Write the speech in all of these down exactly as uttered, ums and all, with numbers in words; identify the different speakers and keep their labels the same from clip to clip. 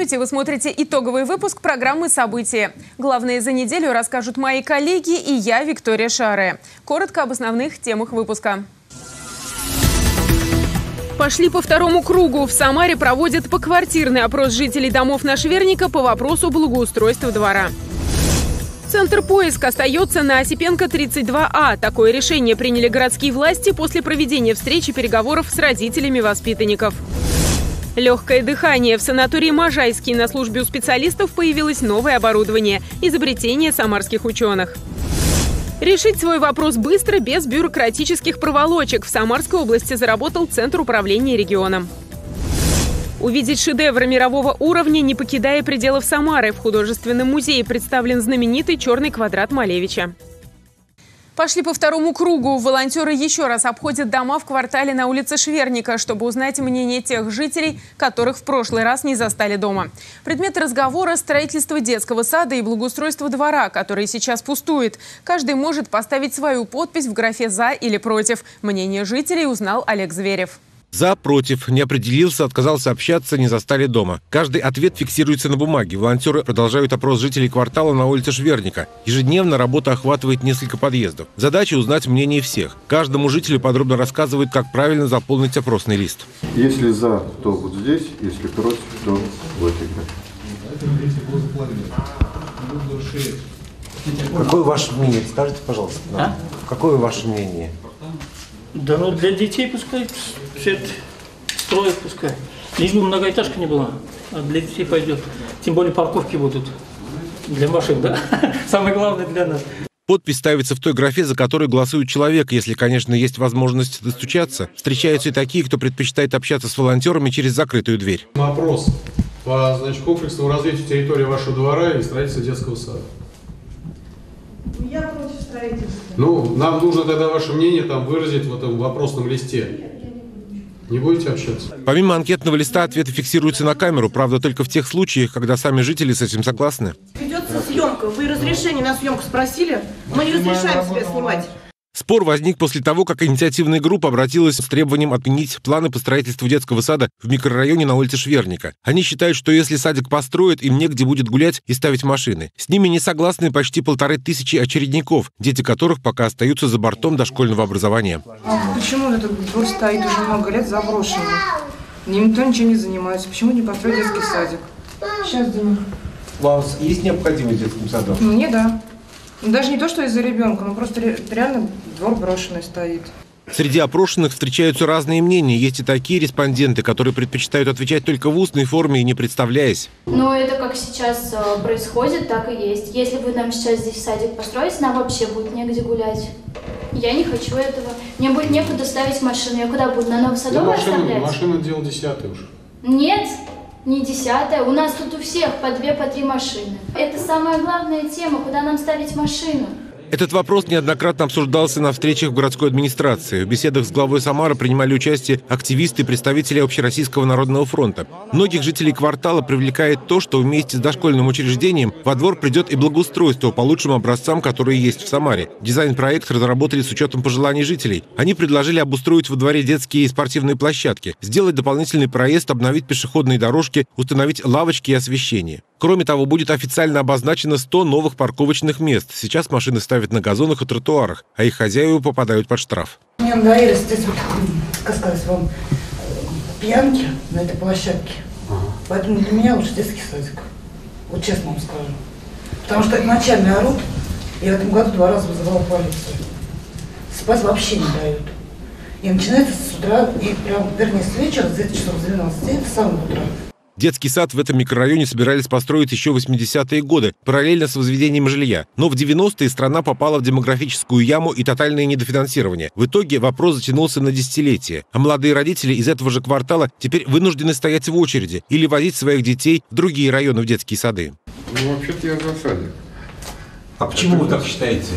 Speaker 1: Здравствуйте! Вы смотрите итоговый выпуск программы «События». Главные за неделю расскажут мои коллеги и я, Виктория Шаре. Коротко об основных темах выпуска. Пошли по второму кругу. В Самаре проводят поквартирный опрос жителей домов на Шверника по вопросу благоустройства двора. Центр «Поиск» остается на Осипенко тридцать два А. Такое решение приняли городские власти после проведения встречи и переговоров с родителями воспитанников. Легкое дыхание. В санатории Можайский на службе у специалистов появилось новое оборудование – изобретение самарских ученых. Решить свой вопрос быстро, без бюрократических проволочек. В Самарской области заработал Центр управления регионом. Увидеть шедевры мирового уровня, не покидая пределов Самары. В художественном музее представлен знаменитый черный квадрат Малевича. Пошли по второму кругу. Волонтеры еще раз обходят дома в квартале на улице Шверника, чтобы узнать мнение тех жителей, которых в прошлый раз не застали дома. Предмет разговора – строительство детского сада и благоустройство двора, который сейчас пустует. Каждый может поставить свою подпись в графе «За» или «Против». Мнение жителей узнал Олег Зверев.
Speaker 2: За, против, не определился, отказался общаться, не застали дома. Каждый ответ фиксируется на бумаге. Волонтеры продолжают опрос жителей квартала на улице Шверника. Ежедневно работа охватывает несколько подъездов. Задача узнать мнение всех. Каждому жителю подробно рассказывают, как правильно заполнить опросный лист.
Speaker 3: Если за, то вот здесь, если против, то в этой графе.
Speaker 4: Какое ваше мнение? Скажите, пожалуйста.
Speaker 5: А?
Speaker 4: Какое ваше мнение?
Speaker 5: Да ну для детей пускай все это строят, пускай. Лишь бы многоэтажка не была, а для детей пойдет. Тем более парковки будут для машин, да? Самое главное для нас.
Speaker 2: Подпись ставится в той графе, за которой голосует человек, если, конечно, есть возможность достучаться. Встречаются и такие, кто предпочитает общаться с волонтерами через закрытую дверь.
Speaker 6: Вопрос по, значит, комплексному развитию территории вашего двора и строительству детского сада.
Speaker 7: Я против строительства.
Speaker 6: Ну, нам нужно тогда ваше мнение там выразить в этом вопросном листе. Не будете общаться?
Speaker 2: Помимо анкетного листа, ответы фиксируются на камеру, правда, только в тех случаях, когда сами жители с этим согласны.
Speaker 7: Ведется съемка. Вы разрешение на съемку спросили? Мы не разрешаем себя снимать.
Speaker 2: Спор возник после того, как инициативная группа обратилась с требованием отменить планы по строительству детского сада в микрорайоне на улице Шверника. Они считают, что если садик построят, им негде будет гулять и ставить машины. С ними не согласны почти полторы тысячи очередников, дети которых пока остаются за бортом дошкольного образования.
Speaker 7: А почему этот двор стоит уже много лет заброшенный? Никто ничего не занимается. Почему не построить детский садик? Сейчас думаю.
Speaker 4: У вас есть необходимость в детском саду?
Speaker 7: Мне да. Даже не то, что из-за ребенка, но просто реально двор брошенный стоит.
Speaker 2: Среди опрошенных встречаются разные мнения. Есть и такие респонденты, которые предпочитают отвечать только в устной форме и не представляясь.
Speaker 8: Но это как сейчас происходит, так и есть. Если вы нам сейчас здесь садик построите, нам вообще будет негде гулять. Я не хочу этого. Мне будет некуда ставить машину. Я куда буду? На Новосадовой оставлять?
Speaker 6: Машина дело десятое уже.
Speaker 8: Нет. Не десятая. У нас тут у всех по две, по три машины. Это самая главная тема, куда нам ставить машину.
Speaker 2: Этот вопрос неоднократно обсуждался на встречах в городской администрации. В беседах с главой Самары принимали участие активисты и представители Общероссийского народного фронта. Многих жителей квартала привлекает то, что вместе с дошкольным учреждением во двор придет и благоустройство по лучшим образцам, которые есть в Самаре. Дизайн-проект разработали с учетом пожеланий жителей. Они предложили обустроить во дворе детские и спортивные площадки, сделать дополнительный проезд, обновить пешеходные дорожки, установить лавочки и освещение. Кроме того, будет официально обозначено сто новых парковочных мест. Сейчас машины ставят на газонах и тротуарах, а их хозяева попадают под штраф.
Speaker 7: Мне надоели здесь вот, как сказать вам, пьянки на этой площадке. Ага. Поэтому для меня лучше детский садик. Вот честно вам скажу. Потому что начальный орут, я в этом году два раза вызывала полицию. Спать вообще не дают. И начинается с утра, и прям, вернее, с вечера, с девяти часов, с двенадцати, это самое утро.
Speaker 2: Детский сад в этом микрорайоне собирались построить еще в восьмидесятые годы, параллельно с возведением жилья. Но в девяностые страна попала в демографическую яму и тотальное недофинансирование. В итоге вопрос затянулся на десятилетия. А молодые родители из этого же квартала теперь вынуждены стоять в очереди или возить своих детей в другие районы в детские сады.
Speaker 3: Ну, вообще-то я за садик.
Speaker 4: А почему вы так считаете?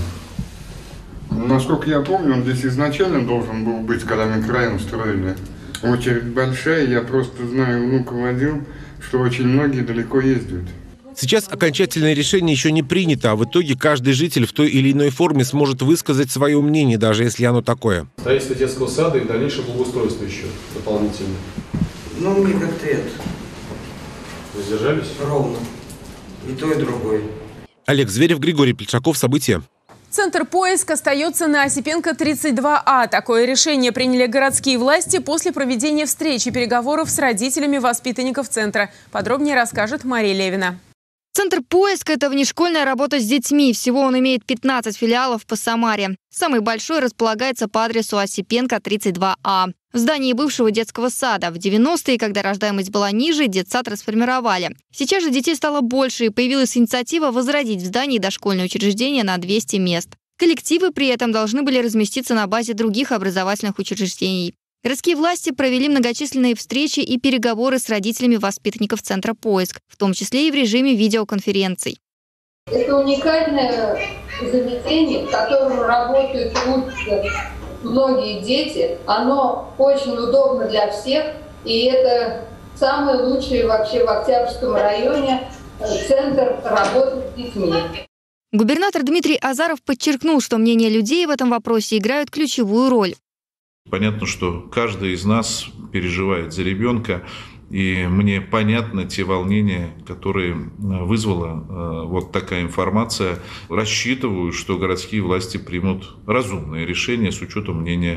Speaker 3: Насколько я помню, он здесь изначально должен был быть, когда микрорайон строили. Очередь большая, я просто знаю, внука водил, что очень многие далеко ездят.
Speaker 2: Сейчас окончательное решение еще не принято, а в итоге каждый житель в той или иной форме сможет высказать свое мнение, даже если оно такое.
Speaker 6: Строительство детского сада и дальнейшее благоустройство еще дополнительно.
Speaker 7: Ну, мне как-то это...
Speaker 6: Воздержались?
Speaker 9: Ровно. И то, и другое.
Speaker 2: Олег Зверев, Григорий Пельчаков. События.
Speaker 1: Центр «Поиск» остается на Осипенко тридцать два А. Такое решение приняли городские власти после проведения встречи и переговоров с родителями воспитанников центра. Подробнее расскажет Мария Левина.
Speaker 10: Центр «Поиск» – это внешкольная работа с детьми. Всего он имеет пятнадцать филиалов по Самаре. Самый большой располагается по адресу Осипенко тридцать два А. В здании бывшего детского сада. В девяностые, когда рождаемость была ниже, детсад расформировали. Сейчас же детей стало больше, и появилась инициатива возродить в здании дошкольное учреждение на двести мест. Коллективы при этом должны были разместиться на базе других образовательных учреждений. Городские власти провели многочисленные встречи и переговоры с родителями воспитанников Центра «Поиск», в том числе и в режиме видеоконференций.
Speaker 11: Это уникальное заведение, в котором работают и учатся многие дети. Оно очень удобно для всех, и это самый лучший вообще в Октябрьском районе центр работы с детьми.
Speaker 10: Губернатор Дмитрий Азаров подчеркнул, что мнения людей в этом вопросе играют ключевую роль.
Speaker 12: Понятно, что каждый из нас переживает за ребенка, и мне понятны те волнения, которые вызвала вот такая информация. Рассчитываю, что городские власти примут разумные решения с учетом мнения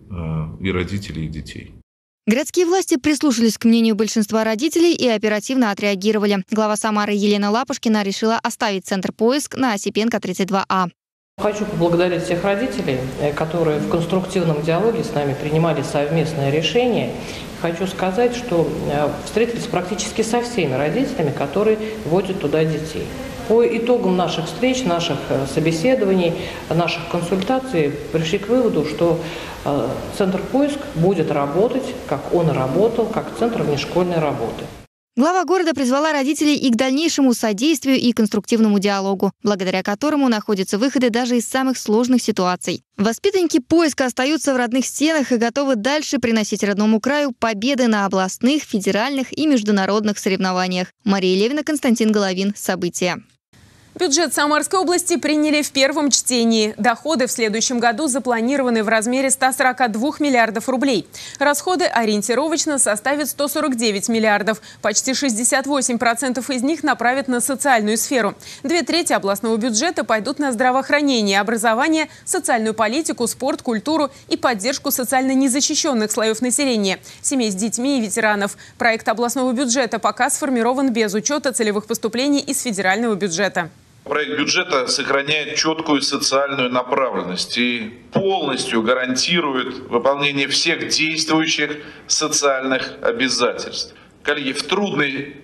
Speaker 12: и родителей, и детей.
Speaker 10: Городские власти прислушались к мнению большинства родителей и оперативно отреагировали. Глава Самары Елена Лапушкина решила оставить Центр «Поиск» на Осипенко тридцать два А.
Speaker 13: Хочу поблагодарить всех родителей, которые в конструктивном диалоге с нами принимали совместное решение. Хочу сказать, что встретились практически со всеми родителями, которые водят туда детей. По итогам наших встреч, наших собеседований, наших консультаций пришли к выводу, что Центр «Поиск» будет работать, как он и работал, как центр внешкольной работы.
Speaker 10: Глава города призвала родителей и к дальнейшему содействию и конструктивному диалогу, благодаря которому находятся выходы даже из самых сложных ситуаций. Воспитанники «Поиска» остаются в родных стенах и готовы дальше приносить родному краю победы на областных, федеральных и международных соревнованиях. Мария Левина, Константин Головин. События.
Speaker 1: Бюджет Самарской области приняли в первом чтении. Доходы в следующем году запланированы в размере ста сорока двух миллиардов рублей. Расходы ориентировочно составят сто сорок девять миллиардов. Почти шестьдесят восемь процентов из них направят на социальную сферу. Две трети областного бюджета пойдут на здравоохранение, образование, социальную политику, спорт, культуру и поддержку социально незащищенных слоев населения, семей с детьми и ветеранов. Проект областного бюджета пока сформирован без учета целевых поступлений из федерального бюджета.
Speaker 14: Проект бюджета сохраняет четкую социальную направленность и полностью гарантирует выполнение всех действующих социальных обязательств. Коллеги, в трудной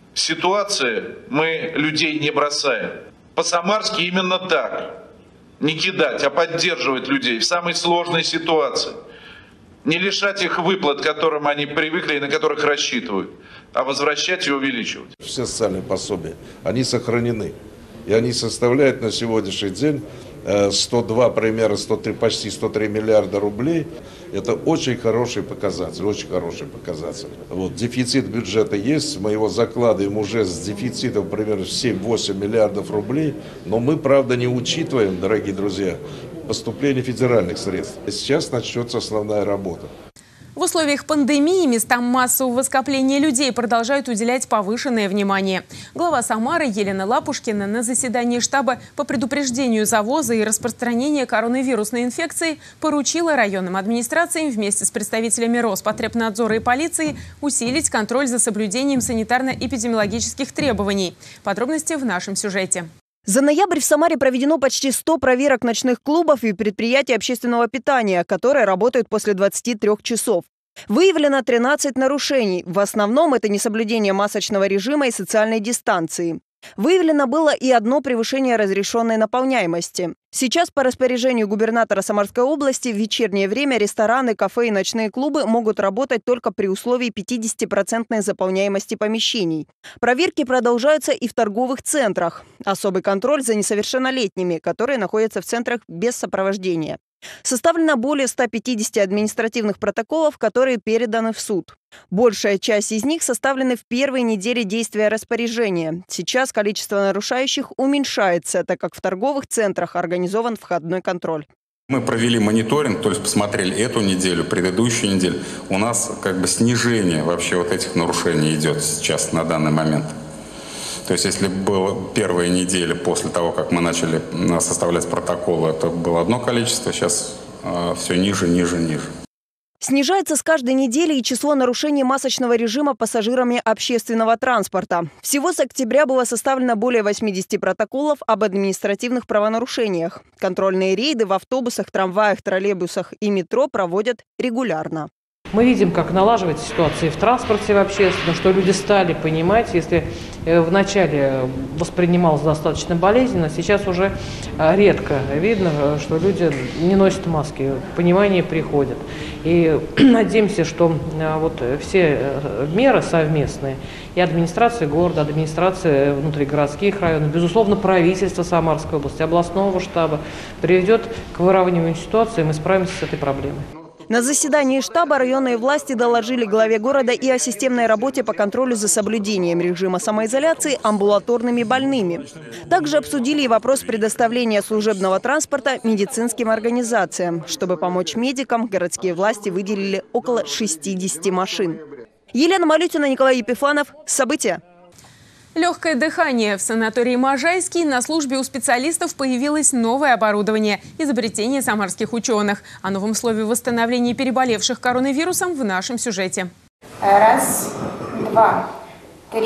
Speaker 14: ситуации мы людей не бросаем. По-самарски именно так. Не кидать, а поддерживать людей в самой сложной ситуации. Не лишать их выплат, к которым они привыкли и на которых рассчитывают, а возвращать и увеличивать.
Speaker 15: Все социальные пособия, они сохранены. И они составляют на сегодняшний день сто два, примерно сто три, почти сто три миллиарда рублей. Это очень хороший показатель, очень хороший показатель. Вот, дефицит бюджета есть, мы его закладываем уже с дефицитом примерно семь-восемь миллиардов рублей. Но мы, правда, не учитываем, дорогие друзья, поступление федеральных средств. Сейчас начнется основная работа.
Speaker 1: В условиях пандемии местам массового скопления людей продолжают уделять повышенное внимание. Глава Самары Елена Лапушкина на заседании штаба по предупреждению завоза и распространения коронавирусной инфекции поручила районным администрациям вместе с представителями Роспотребнадзора и полиции усилить контроль за соблюдением санитарно-эпидемиологических требований. Подробности в нашем сюжете.
Speaker 16: За ноябрь в Самаре проведено почти сто проверок ночных клубов и предприятий общественного питания, которые работают после двадцати трёх часов. Выявлено тринадцать нарушений. В основном это несоблюдение масочного режима и социальной дистанции. Выявлено было и одно превышение разрешенной наполняемости. Сейчас по распоряжению губернатора Самарской области в вечернее время рестораны, кафе и ночные клубы могут работать только при условии пятидесятипроцентной заполняемости помещений. Проверки продолжаются и в торговых центрах. Особый контроль за несовершеннолетними, которые находятся в центрах без сопровождения. Составлено более ста пятидесяти административных протоколов, которые переданы в суд. Большая часть из них составлены в первой неделе действия распоряжения. Сейчас количество нарушающих уменьшается, так как в торговых центрах организован входной контроль.
Speaker 17: Мы провели мониторинг, то есть посмотрели эту неделю, предыдущую неделю. У нас как бы снижение вообще вот этих нарушений идет сейчас на данный момент. То есть если было первая неделя после того, как мы начали составлять протоколы, это было одно количество, сейчас э, все ниже, ниже, ниже.
Speaker 16: Снижается с каждой недели и число нарушений масочного режима пассажирами общественного транспорта. Всего с октября было составлено более восьмидесяти протоколов об административных правонарушениях. Контрольные рейды в автобусах, трамваях, троллейбусах и метро проводят регулярно.
Speaker 13: Мы видим, как налаживается ситуация в транспорте в общественном, что люди стали понимать, если вначале воспринималось достаточно болезненно, сейчас уже редко видно, что люди не носят маски, понимание приходит. И надеемся, что вот все меры совместные, и администрация города, администрация внутригородских районов, безусловно, правительство Самарской области, областного штаба приведет к выравниванию ситуации, и мы справимся с этой проблемой.
Speaker 16: На заседании штаба районные власти доложили главе города и о системной работе по контролю за соблюдением режима самоизоляции амбулаторными больными. Также обсудили и вопрос предоставления служебного транспорта медицинским организациям. Чтобы помочь медикам, городские власти выделили около шестидесяти машин. Елена Малютина, Николай Епифанов. События.
Speaker 1: Легкое дыхание. В санатории Можайский на службе у специалистов появилось новое оборудование – изобретение самарских ученых. О новом слове восстановления переболевших коронавирусом в нашем сюжете.
Speaker 18: Раз, два, три,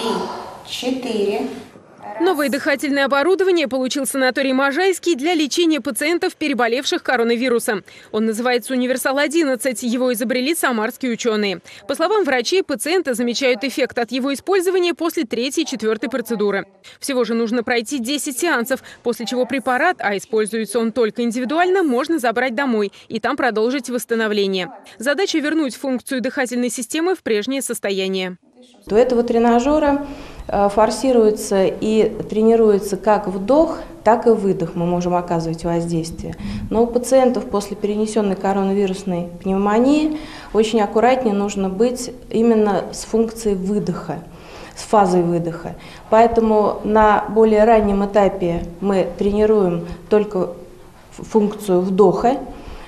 Speaker 18: четыре.
Speaker 1: Новое дыхательное оборудование получил санаторий Можайский для лечения пациентов, переболевших коронавирусом. Он называется «Универсал одиннадцать». Его изобрели самарские ученые. По словам врачей, пациенты замечают эффект от его использования после третьей и четвертой процедуры. Всего же нужно пройти десять сеансов, после чего препарат, а используется он только индивидуально, можно забрать домой и там продолжить восстановление. Задача – вернуть функцию дыхательной системы в прежнее состояние.
Speaker 19: У этого тренажера форсируется и тренируется как вдох, так и выдох. Мы можем оказывать воздействие. Но у пациентов после перенесенной коронавирусной пневмонии очень аккуратнее нужно быть именно с функцией выдоха, с фазой выдоха. Поэтому на более раннем этапе мы тренируем только функцию вдоха.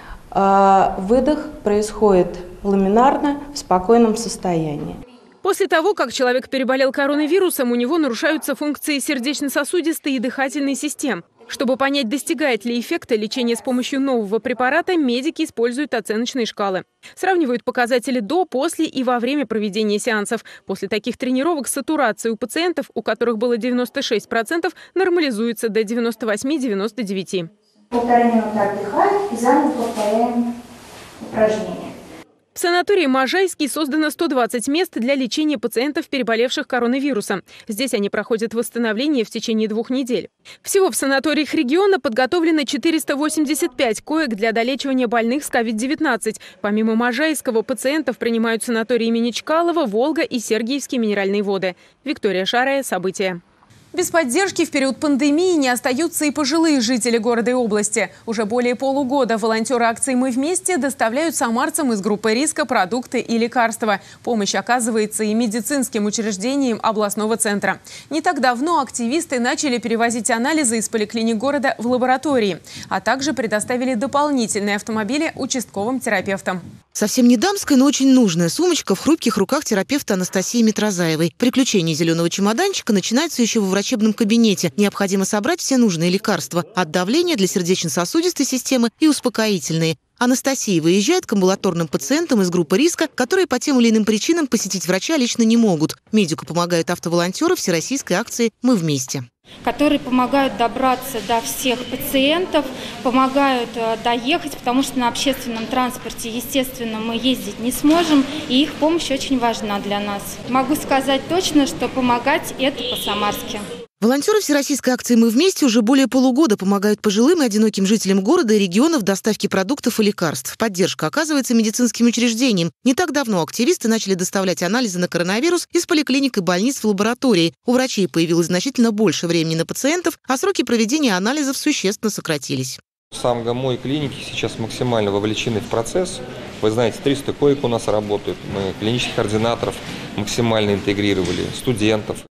Speaker 19: Выдох происходит ламинарно, в спокойном состоянии.
Speaker 1: После того, как человек переболел коронавирусом, у него нарушаются функции сердечно-сосудистой и дыхательной систем. Чтобы понять, достигает ли эффекта лечение с помощью нового препарата, медики используют оценочные шкалы. Сравнивают показатели до, после и во время проведения сеансов. После таких тренировок сатурация у пациентов, у которых было девяносто шесть процентов, нормализуется до девяноста восьми — девяноста девяти процентов.
Speaker 18: Полтора минуты отдыхаем и заново повторяем упражнения.
Speaker 1: В санатории Можайский создано сто двадцать мест для лечения пациентов, переболевших коронавирусом. Здесь они проходят восстановление в течение двух недель. Всего в санаториях региона подготовлено четыреста восемьдесят пять коек для долечивания больных с ковид девятнадцать. Помимо Можайского, пациентов принимают санатории имени Чкалова, Волга и Сергиевские минеральные воды. Виктория Шарая. События. Без поддержки в период пандемии не остаются и пожилые жители города и области. Уже более полугода волонтеры акции «Мы вместе» доставляют самарцам из группы риска продукты и лекарства. Помощь оказывается и медицинским учреждениям областного центра. Не так давно активисты начали перевозить анализы из поликлиник города в лаборатории, а также предоставили дополнительные автомобили участковым терапевтам.
Speaker 20: Совсем не дамская, но очень нужная сумочка в хрупких руках терапевта Анастасии Митрозаевой. Приключение зеленого чемоданчика начинается еще во врачебном кабинете. Необходимо собрать все нужные лекарства от давления для сердечно-сосудистой системы и успокоительные. Анастасия выезжает к амбулаторным пациентам из группы риска, которые по тем или иным причинам посетить врача лично не могут. Медику помогают автоволонтеры всероссийской акции «Мы вместе»,
Speaker 21: которые помогают добраться до всех пациентов, помогают доехать, потому что на общественном транспорте, естественно, мы ездить не сможем, и их помощь очень важна для нас. Могу сказать точно, что помогать – это по-самарски.
Speaker 20: Волонтеры всероссийской акции «Мы вместе» уже более полугода помогают пожилым и одиноким жителям города и региона в доставке продуктов и лекарств. Поддержка оказывается медицинским учреждениям. Не так давно активисты начали доставлять анализы на коронавирус из поликлиник и больниц в лаборатории. У врачей появилось значительно больше времени на пациентов, а сроки проведения анализов существенно сократились.
Speaker 22: Сам ГАМО и клиники сейчас максимально вовлечены в процесс. Вы знаете, триста коек у нас работают. Мы клинических координаторов максимально интегрировали, студентов.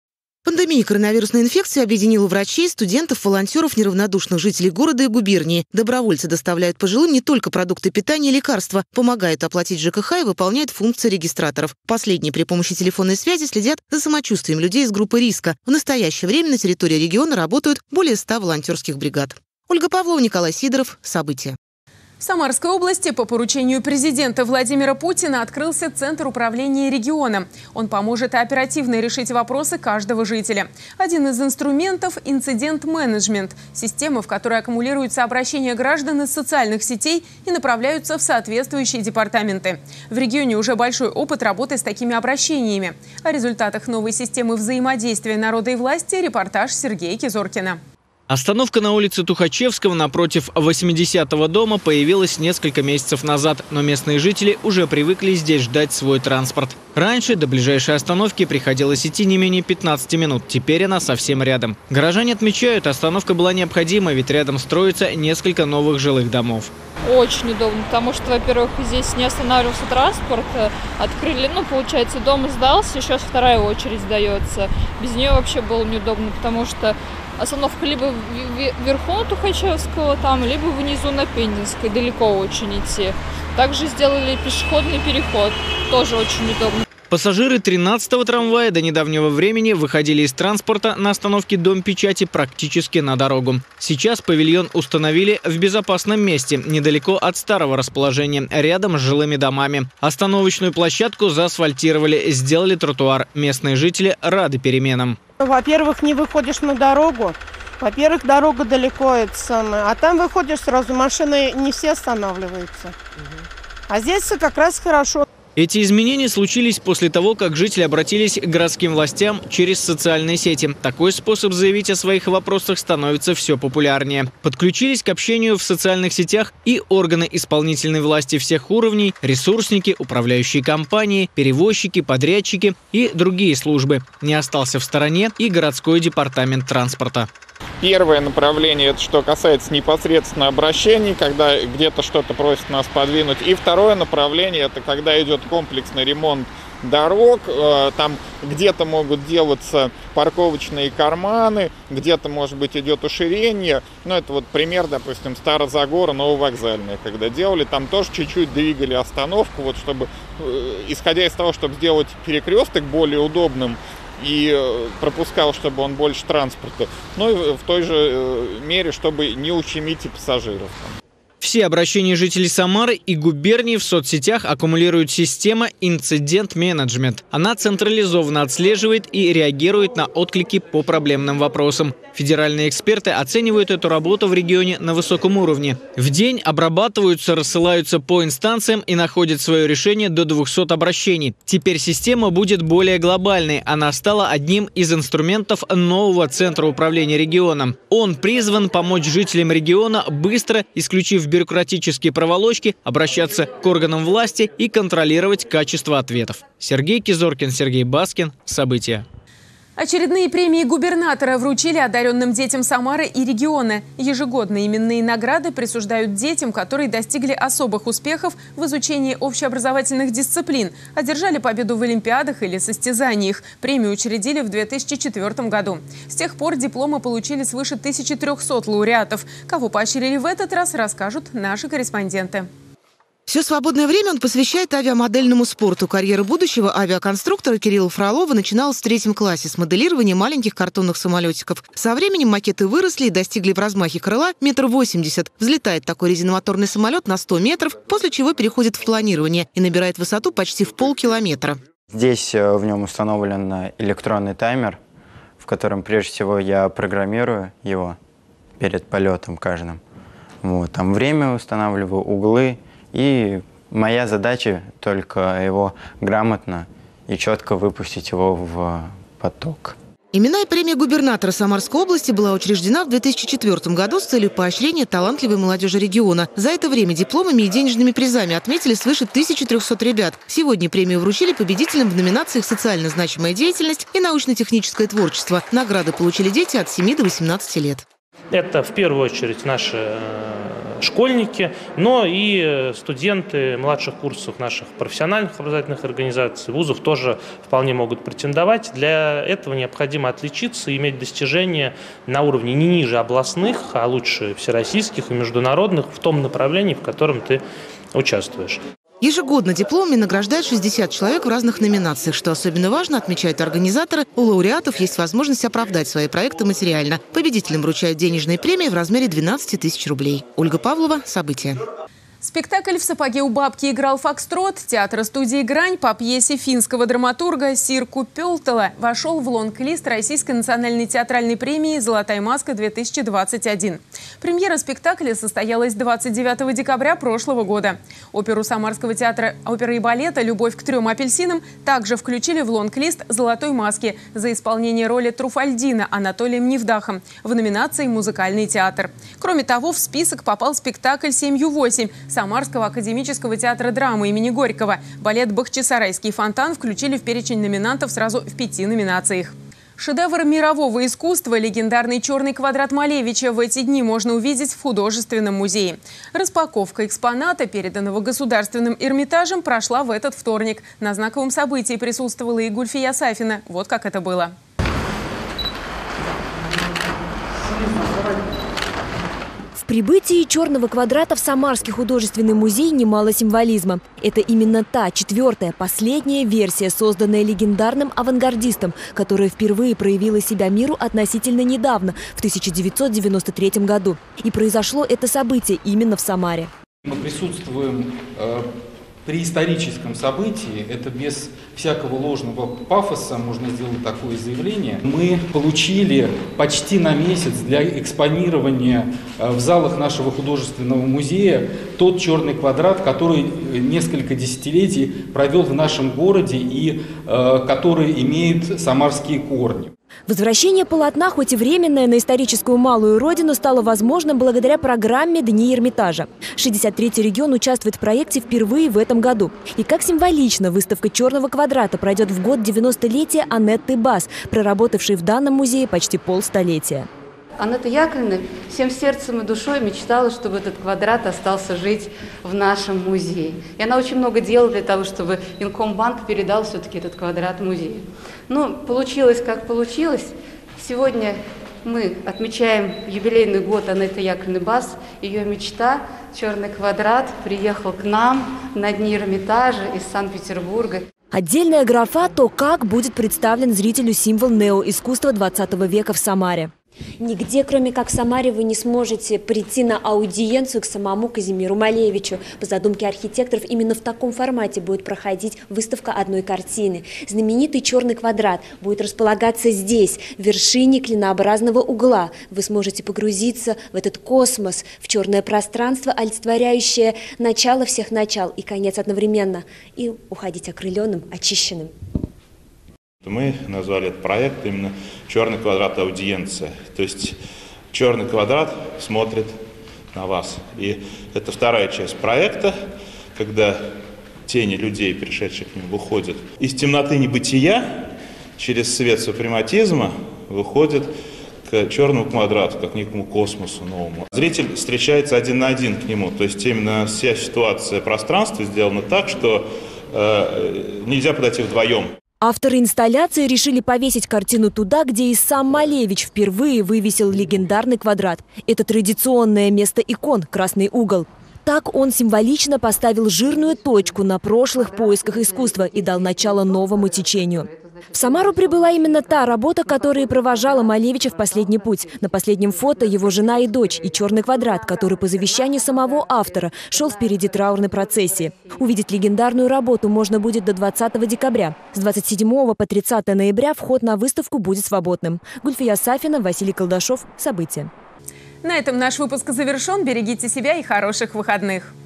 Speaker 20: Пандемия коронавирусной инфекции объединила врачей, студентов, волонтеров, неравнодушных жителей города и губернии. Добровольцы доставляют пожилым не только продукты питания и лекарства, помогают оплатить ЖКХ и выполняют функции регистраторов. Последние при помощи телефонной связи следят за самочувствием людей из группы риска. В настоящее время на территории региона работают более ста волонтерских бригад. Ольга Павлова, Николай Сидоров. События.
Speaker 1: В Самарской области по поручению президента Владимира Путина открылся Центр управления регионом. Он поможет оперативно решить вопросы каждого жителя. Один из инструментов – инцидент-менеджмент. Система, в которой аккумулируются обращения граждан из социальных сетей и направляются в соответствующие департаменты. В регионе уже большой опыт работы с такими обращениями. О результатах новой системы взаимодействия народа и власти репортаж Сергея Кизоркина.
Speaker 5: Остановка на улице Тухачевского напротив восьмидесятого дома появилась несколько месяцев назад, но местные жители уже привыкли здесь ждать свой транспорт. Раньше до ближайшей остановки приходилось идти не менее пятнадцати минут, теперь она совсем рядом. Горожане отмечают, остановка была необходима, ведь рядом строится несколько новых жилых домов.
Speaker 8: Очень удобно, потому что, во-первых, здесь не останавливался транспорт, открыли, ну, получается, дом сдался, сейчас вторая очередь сдается. Без нее вообще было неудобно, потому что остановка либо вверху на Тухачевского, там, либо внизу на Пензенской, далеко очень идти. Также сделали пешеходный переход, тоже очень удобно.
Speaker 5: Пассажиры тринадцатого трамвая до недавнего времени выходили из транспорта на остановке Дом печати практически на дорогу. Сейчас павильон установили в безопасном месте, недалеко от старого расположения, рядом с жилыми домами. Остановочную площадку заасфальтировали, сделали тротуар. Местные жители рады переменам.
Speaker 23: Во-первых, не выходишь на дорогу. Во-первых, дорога далеко, это самое. А там выходишь сразу, машины не все останавливаются. А здесь все как раз хорошо.
Speaker 5: Эти изменения случились после того, как жители обратились к городским властям через социальные сети. Такой способ заявить о своих вопросах становится все популярнее. Подключились к общению в социальных сетях и органы исполнительной власти всех уровней, ресурсники, управляющие компании, перевозчики, подрядчики и другие службы. Не остался в стороне и городской департамент транспорта.
Speaker 24: Первое направление – это что касается непосредственно обращений, когда где-то что-то просят нас подвинуть. И второе направление – это когда идет комплексный ремонт дорог, там где-то могут делаться парковочные карманы, где-то, может быть, идет уширение. Ну, это вот пример, допустим, Старозагора, Нововокзальная, когда делали, там тоже чуть-чуть двигали остановку, вот чтобы, исходя из того, чтобы сделать перекресток более удобным, и пропускал, чтобы он больше транспорта. Ну и в той же мере, чтобы не ущемить и пассажиров.
Speaker 5: Все обращения жителей Самары и губернии в соцсетях аккумулирует система «Инцидент-менеджмент». Она централизованно отслеживает и реагирует на отклики по проблемным вопросам. Федеральные эксперты оценивают эту работу в регионе на высоком уровне. В день обрабатываются, рассылаются по инстанциям и находят свое решение до двухсот обращений. Теперь система будет более глобальной. Она стала одним из инструментов нового Центра управления регионом. Он призван помочь жителям региона быстро, исключив бюрократические проволочки, обращаться к органам власти и контролировать качество ответов. Сергей Кизоркин, Сергей Баскин. События.
Speaker 1: Очередные премии губернатора вручили одаренным детям Самары и региона. Ежегодно именные награды присуждают детям, которые достигли особых успехов в изучении общеобразовательных дисциплин, одержали победу в олимпиадах или состязаниях. Премию учредили в две тысячи четвёртом году. С тех пор дипломы получили свыше тысячи трёхсот лауреатов. Кого поощрили в этот раз, расскажут наши корреспонденты.
Speaker 20: Все свободное время он посвящает авиамодельному спорту. Карьера будущего авиаконструктора Кирилла Фролова начиналась в третьем классе с моделирования маленьких картонных самолетиков. Со временем макеты выросли и достигли в размахе крыла метр восемьдесят. Взлетает такой резиномоторный самолет на сто метров, после чего переходит в планирование и набирает высоту почти в полкилометра.
Speaker 25: Здесь в нем установлен электронный таймер, в котором прежде всего я программирую его перед полетом каждым. Вот, там время устанавливаю, углы. И моя задача только его грамотно и четко выпустить его в поток.
Speaker 20: Именная премия губернатора Самарской области была учреждена в две тысячи четвёртом году с целью поощрения талантливой молодежи региона. За это время дипломами и денежными призами отметили свыше тысячи трёхсот ребят. Сегодня премию вручили победителям в номинациях «Социально значимая деятельность» и «Научно-техническое творчество». Награды получили дети от семи до восемнадцати лет.
Speaker 26: Это в первую очередь наши
Speaker 3: школьники, но и студенты младших курсов наших профессиональных образовательных организаций, вузов тоже вполне могут претендовать. Для этого необходимо отличиться и иметь достижения на уровне не ниже областных, а лучше всероссийских и международных в том направлении, в котором ты участвуешь.
Speaker 20: Ежегодно дипломами награждают шестьдесят человек в разных номинациях. Что особенно важно, отмечают организаторы, у лауреатов есть возможность оправдать свои проекты материально. Победителям вручают денежные премии в размере двенадцати тысяч рублей. Ольга Павлова, события.
Speaker 1: Спектакль «В сапоге у бабки» играл фокстрот. Театр-студии «Грань» по пьесе финского драматурга Сирку Пёлтала вошел в лонг-лист Российской национальной театральной премии «Золотая маска-две тысячи двадцать один». Премьера спектакля состоялась двадцать девятого декабря прошлого года. Оперу Самарского театра оперы и балета «Любовь к трем апельсинам» также включили в лонг-лист «Золотой маски» за исполнение роли Труфальдина Анатолием Невдахом в номинации «Музыкальный театр». Кроме того, в список попал спектакль «Семью восемь» Самарского академического театра драмы имени Горького. Балет «Бахчисарайский фонтан» включили в перечень номинантов сразу в пяти номинациях. Шедевр мирового искусства, легендарный «Черный квадрат» Малевича, в эти дни можно увидеть в художественном музее. Распаковка экспоната, переданного Государственным Эрмитажем, прошла в этот вторник. На знаковом событии присутствовала и Гульфия Сафина. Вот как это было.
Speaker 4: В прибытии «Черного квадрата» в Самарский художественный музей немало символизма. Это именно та, четвертая, последняя версия, созданная легендарным авангардистом, которая впервые проявила себя миру относительно недавно, в тысяча девятьсот девяносто третьем году. И произошло это событие именно в Самаре.
Speaker 6: Мы присутствуем э, при историческом событии, это без всякого ложного пафоса, можно сделать такое заявление. Мы получили почти на месяц для экспонирования в залах нашего художественного музея тот черный квадрат, который несколько десятилетий провел в нашем городе и э, который имеет самарские корни.
Speaker 4: Возвращение полотна, хоть и временное, на историческую малую родину стало возможным благодаря программе «Дни Эрмитажа». шестьдесят третий регион участвует в проекте впервые в этом году. И как символично, выставка «Черного квадрата» пройдет в год девяностолетия Анетты Бас, проработавшей в данном музее почти полстолетия.
Speaker 7: Анетта Яковлевна всем сердцем и душой мечтала, чтобы этот квадрат остался жить в нашем музее. И она очень много делала для того, чтобы Инкомбанк передал все-таки этот квадрат музею. Ну, получилось как получилось. Сегодня мы отмечаем юбилейный год Анетты Яковлевны Бас. Ее мечта «Черный квадрат» приехал к нам на Дни Эрмитажа из Санкт-Петербурга.
Speaker 4: Отдельная графа – то, как будет представлен зрителю символ неоискусства двадцатого века в Самаре.
Speaker 9: Нигде, кроме как в Самаре, вы не сможете прийти на аудиенцию к самому Казимиру Малевичу. По задумке архитекторов, именно в таком формате будет проходить выставка одной картины. Знаменитый «Черный квадрат» будет располагаться здесь, в вершине клинообразного угла. Вы сможете погрузиться в этот космос, в черное пространство, олицетворяющее начало всех начал и конец одновременно, и уходить окрыленным, очищенным.
Speaker 26: Мы назвали этот проект именно «Черный квадрат аудиенция». То есть черный квадрат смотрит на вас. И это вторая часть проекта, когда тени людей, пришедших к ним, выходят из темноты небытия, через свет супрематизма выходят к черному квадрату, как к некому космосу новому. Зритель встречается один на один к нему. То есть именно вся ситуация пространства сделана так, что э, нельзя подойти вдвоем.
Speaker 4: Авторы инсталляции решили повесить картину туда, где и сам Малевич впервые вывесил легендарный квадрат. Это традиционное место икон – красный угол. Так он символично поставил жирную точку на прошлых поисках искусства и дал начало новому течению. В Самару прибыла именно та работа, которая провожала Малевича в последний путь. На последнем фото его жена и дочь, и черный квадрат, который по завещанию самого автора шел впереди траурной процессии. Увидеть легендарную работу можно будет до двадцатого декабря. С двадцать седьмого по тридцатое ноября вход на выставку будет свободным. Гульфия Сафина, Василий Колдашов. События.
Speaker 1: На этом наш выпуск завершен. Берегите себя и хороших выходных.